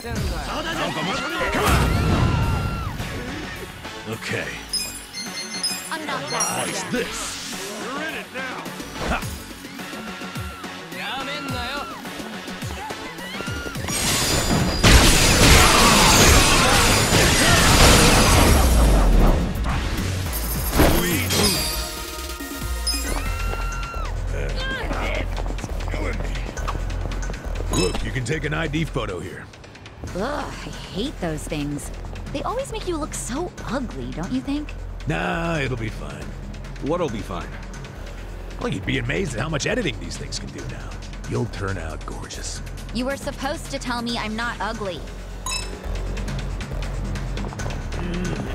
Come on! Okay. I'm not that What's bad. this? You're in it now. Ha! Look, you can take an ID photo here. Ugh, I hate those things. They always make you look so ugly, don't you think? Nah, it'll be fine. What'll be fine? Well, you'd be amazed at how much editing these things can do now. You'll turn out gorgeous. You were supposed to tell me I'm not ugly.